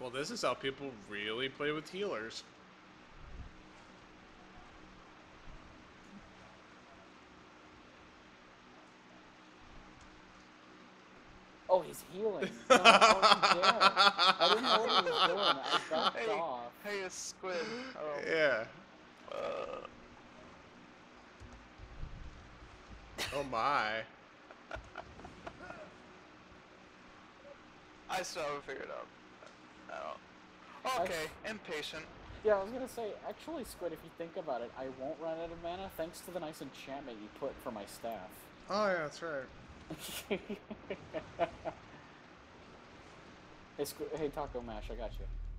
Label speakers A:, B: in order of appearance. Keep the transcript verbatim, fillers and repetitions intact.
A: Well, this is how people really play with healers.
B: Oh, he's healing. No, don't you dare. I didn't know what he was doing. I backed
C: Hey,
B: off.
C: hey, a squid. Oh.
A: Yeah.
C: Uh,
A: Oh my.
C: I still haven't figured out. I don't. Okay,
B: I,
C: impatient.
B: yeah, I was gonna say, actually, Squid, if you think about it, I won't run out of mana thanks to the nice enchantment you put for my staff.
A: Oh yeah, that's right.
B: Hey, Squid, hey, Taco Mash, I got you.